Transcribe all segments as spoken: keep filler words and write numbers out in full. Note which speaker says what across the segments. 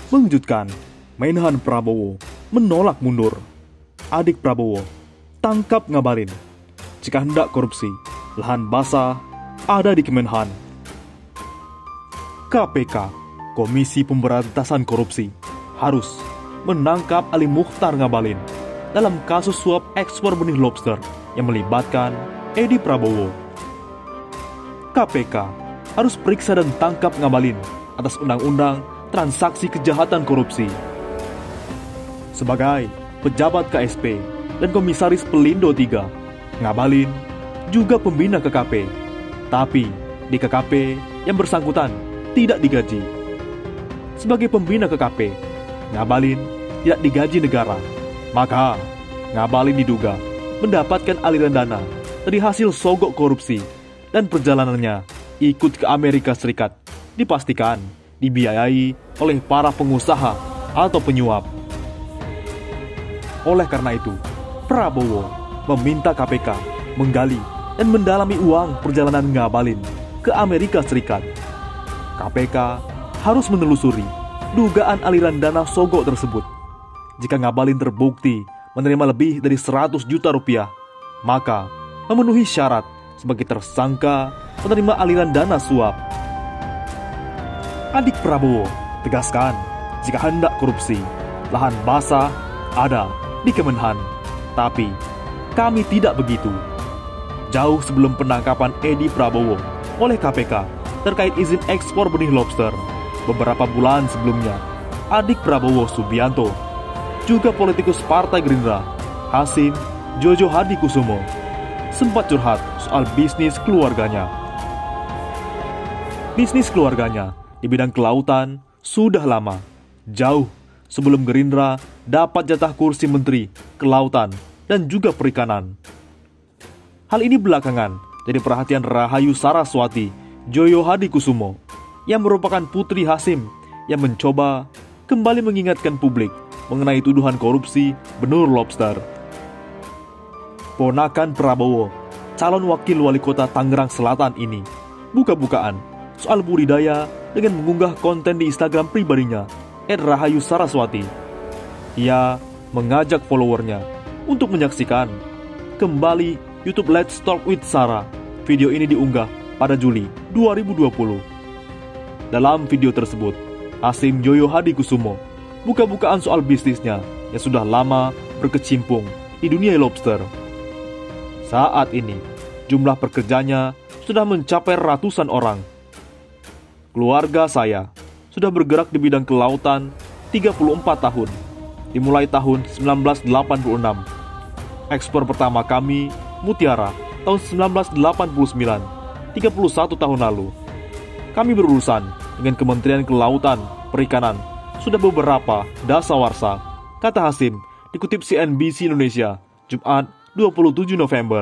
Speaker 1: Mengejutkan, Menhan Prabowo menolak mundur. Adik Prabowo, tangkap Ngabalin. Jika hendak korupsi, lahan basah ada di Kemenhan. K P K, Komisi Pemberantasan Korupsi, harus menangkap Ali Muchtar Ngabalin dalam kasus suap ekspor benih lobster yang melibatkan Edi Prabowo. K P K harus periksa dan tangkap Ngabalin atas Undang-Undang Transaksi Kejahatan Korupsi. Sebagai pejabat K S P dan Komisaris Pelindo tiga, Ngabalin juga pembina K K P. Tapi di K K P yang bersangkutan tidak digaji. Sebagai pembina K K P, Ngabalin tidak digaji negara. Maka Ngabalin diduga mendapatkan aliran dana dari hasil sogok korupsi dan perjalanannya ikut ke Amerika Serikat dipastikan dibiayai oleh para pengusaha atau penyuap. Oleh karena itu, Prabowo meminta K P K menggali dan mendalami uang perjalanan Ngabalin ke Amerika Serikat. K P K harus menelusuri dugaan aliran dana sogok tersebut. Jika Ngabalin terbukti menerima lebih dari seratus juta rupiah, maka memenuhi syarat sebagai tersangka penerima aliran dana suap. Adik Prabowo tegaskan, jika hendak korupsi, lahan basah ada di Kemenhan. Tapi kami tidak begitu. Jauh sebelum penangkapan Edi Prabowo oleh K P K terkait izin ekspor benih lobster, beberapa bulan sebelumnya, adik Prabowo Subianto, juga politikus Partai Gerindra, Hasim Jojo Hadikusumo, sempat curhat soal bisnis keluarganya. Bisnis keluarganya di bidang kelautan sudah lama, jauh sebelum Gerindra dapat jatah kursi Menteri Kelautan dan juga Perikanan. Hal ini belakangan jadi perhatian Rahayu Saraswati Joyo Hadikusumo, yang merupakan putri Hasim yang mencoba kembali mengingatkan publik mengenai tuduhan korupsi benur lobster. Ponakan Prabowo, calon wakil wali kota Tangerang Selatan ini, buka-bukaan soal budidaya dengan mengunggah konten di Instagram pribadinya, et Rahayu Saraswati. Ia mengajak followernya untuk menyaksikan kembali YouTube Let's Talk with Sarah. Video ini diunggah pada Juli dua ribu dua puluh. Dalam video tersebut, Hasim Joyo Hadikusumo buka-bukaan soal bisnisnya yang sudah lama berkecimpung di dunia lobster. Saat ini, jumlah pekerjanya sudah mencapai ratusan orang. Keluarga saya sudah bergerak di bidang kelautan tiga puluh empat tahun, dimulai tahun seribu sembilan ratus delapan puluh enam. Ekspor pertama kami, mutiara, tahun seribu sembilan ratus delapan puluh sembilan, tiga puluh satu tahun lalu. Kami berurusan dengan Kementerian Kelautan, Perikanan, sudah beberapa dasawarsa, kata Hasim, dikutip C N B C Indonesia, Jumat dua puluh tujuh November.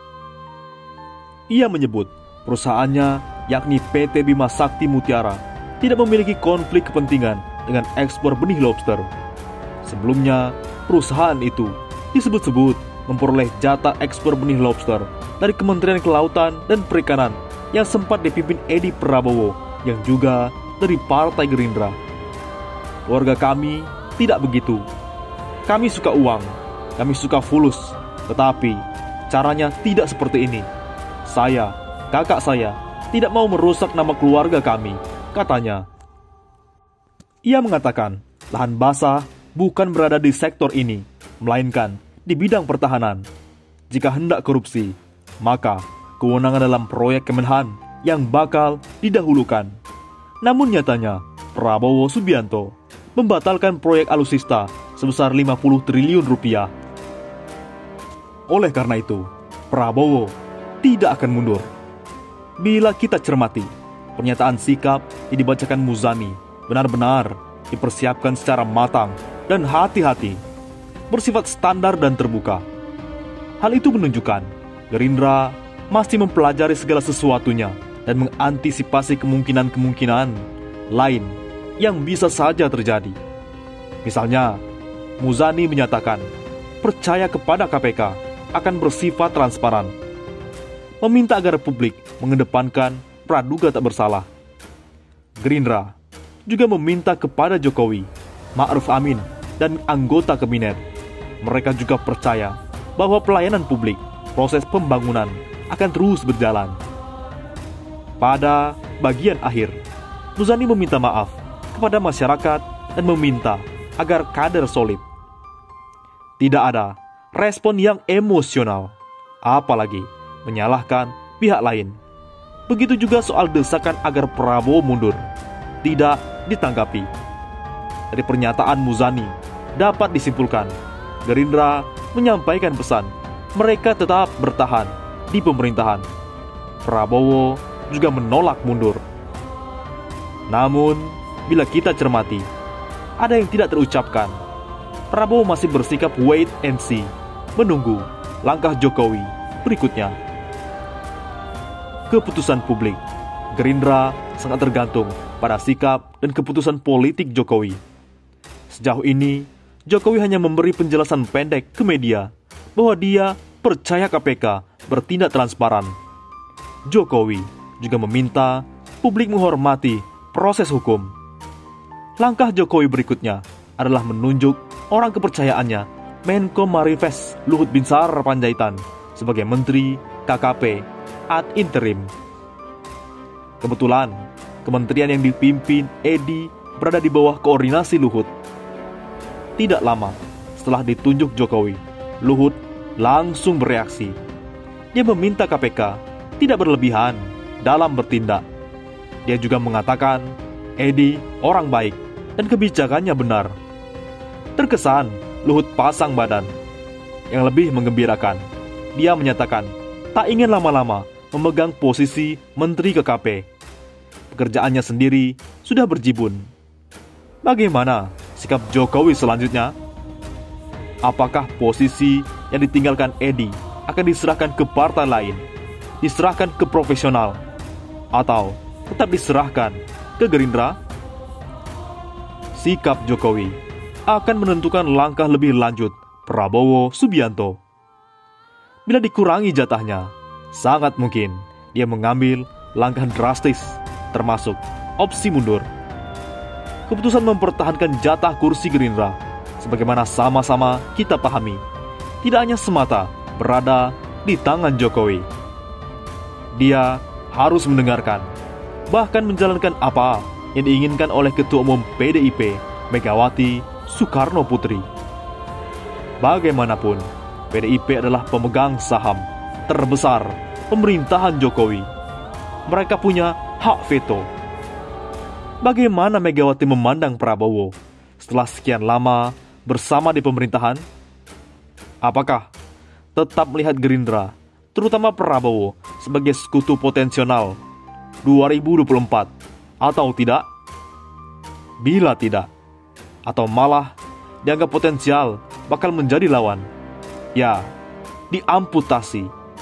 Speaker 1: Ia menyebut perusahaannya, yakni P T Bima Sakti Mutiara, tidak memiliki konflik kepentingan dengan ekspor benih lobster. Sebelumnya, perusahaan itu disebut-sebut memperoleh jatah ekspor benih lobster dari Kementerian Kelautan dan Perikanan yang sempat dipimpin Edi Prabowo yang juga dari Partai Gerindra. Keluarga kami tidak begitu. Kami suka uang, kami suka fulus, tetapi caranya tidak seperti ini. Saya, kakak saya, tidak mau merusak nama keluarga kami, katanya. Ia mengatakan, lahan basah bukan berada di sektor ini, melainkan di bidang pertahanan. Jika hendak korupsi, maka kewenangan dalam proyek Kemenhan yang bakal didahulukan. Namun nyatanya, Prabowo Subianto membatalkan proyek alutsista sebesar lima puluh triliun rupiah. Oleh karena itu, Prabowo tidak akan mundur. Bila kita cermati, pernyataan sikap yang dibacakan Muzani benar-benar dipersiapkan secara matang dan hati-hati, bersifat standar dan terbuka. Hal itu menunjukkan Gerindra masih mempelajari segala sesuatunya dan mengantisipasi kemungkinan-kemungkinan lain yang bisa saja terjadi. Misalnya, Muzani menyatakan percaya kepada K P K akan bersifat transparan, meminta agar publik mengedepankan praduga tak bersalah. Gerindra juga meminta kepada Jokowi, Ma'ruf Amin, dan anggota kabinet. Mereka juga percaya bahwa pelayanan publik, proses pembangunan akan terus berjalan. Pada bagian akhir, Muzani meminta maaf kepada masyarakat dan meminta agar kader solid. Tidak ada respon yang emosional, apalagi menyalahkan pihak lain. Begitu juga soal desakan agar Prabowo mundur, tidak ditanggapi. Dari pernyataan Muzani dapat disimpulkan, Gerindra menyampaikan pesan mereka tetap bertahan di pemerintahan. Prabowo juga menolak mundur. Namun, bila kita cermati, ada yang tidak terucapkan. Prabowo masih bersikap wait and see, menunggu langkah Jokowi berikutnya. Keputusan publik, Gerindra sangat tergantung pada sikap dan keputusan politik Jokowi. Sejauh ini, Jokowi hanya memberi penjelasan pendek ke media bahwa dia percaya K P K bertindak transparan. Jokowi juga meminta publik menghormati proses hukum. Langkah Jokowi berikutnya adalah menunjuk orang kepercayaannya, Menko Marifest Luhut Binsar Panjaitan, sebagai Menteri K K P ad interim. Kebetulan, kementerian yang dipimpin Edi berada di bawah koordinasi Luhut. Tidak lama setelah ditunjuk Jokowi, Luhut langsung bereaksi. Dia meminta K P K tidak berlebihan dalam bertindak. Dia juga mengatakan Edi orang baik dan kebijakannya benar. Terkesan Luhut pasang badan. Yang lebih menggembirakan, dia menyatakan tak ingin lama-lama memegang posisi Menteri K K P. Pekerjaannya sendiri sudah berjibun. Bagaimana sikap Jokowi selanjutnya? Apakah posisi yang ditinggalkan Edi akan diserahkan ke partai lain, diserahkan ke profesional, atau tetap diserahkan ke Gerindra? Sikap Jokowi akan menentukan langkah lebih lanjut Prabowo Subianto. Bila dikurangi jatahnya, sangat mungkin dia mengambil langkah drastis, termasuk opsi mundur. Keputusan mempertahankan jatah kursi Gerindra, sebagaimana sama-sama kita pahami, tidak hanya semata berada di tangan Jokowi. Dia harus mendengarkan, bahkan menjalankan apa yang diinginkan oleh Ketua Umum P D I P, Megawati Soekarno Putri. Bagaimanapun, P D I P adalah pemegang saham terbesar pemerintahan Jokowi. Mereka punya hak veto. Bagaimana Megawati memandang Prabowo setelah sekian lama bersama di pemerintahan? Apakah tetap melihat Gerindra, terutama Prabowo, sebagai sekutu potensial dua ribu dua puluh empat atau tidak? Bila tidak, atau malah dianggap potensial bakal menjadi lawan, ya diamputasi.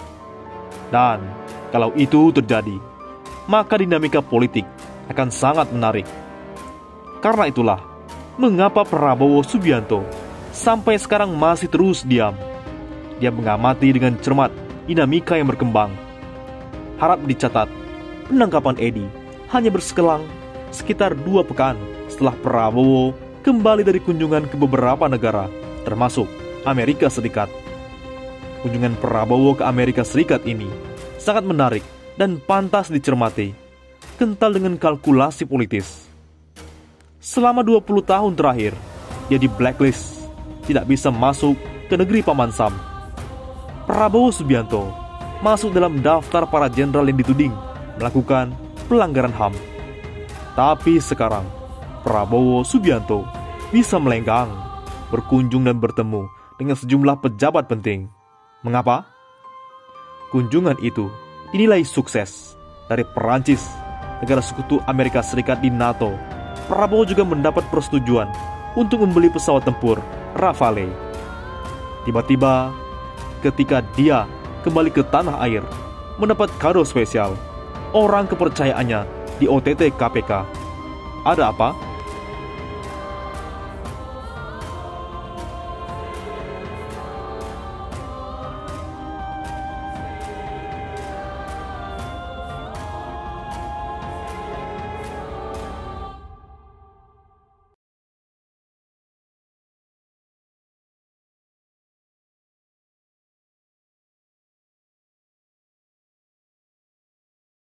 Speaker 1: Dan kalau itu terjadi, maka dinamika politik akan sangat menarik. Karena itulah mengapa Prabowo Subianto sampai sekarang masih terus diam. Dia mengamati dengan cermat dinamika yang berkembang. Harap dicatat, penangkapan Edi hanya bersekelang sekitar dua pekan setelah Prabowo kembali dari kunjungan ke beberapa negara, termasuk Amerika Serikat. Kunjungan Prabowo ke Amerika Serikat ini sangat menarik dan pantas dicermati, kental dengan kalkulasi politis. Selama dua puluh tahun terakhir, dia di blacklist, tidak bisa masuk ke negeri Paman Sam. Prabowo Subianto masuk dalam daftar para jenderal yang dituding melakukan pelanggaran H A M. Tapi sekarang, Prabowo Subianto bisa melenggang, berkunjung dan bertemu dengan sejumlah pejabat penting. Mengapa? Kunjungan itu dinilai sukses. Dari Perancis, negara sekutu Amerika Serikat di NATO, Prabowo juga mendapat persetujuan untuk membeli pesawat tempur Rafale. Tiba-tiba, ketika dia kembali ke tanah air, mendapat kado spesial, orang kepercayaannya di O T T K P K. Ada apa?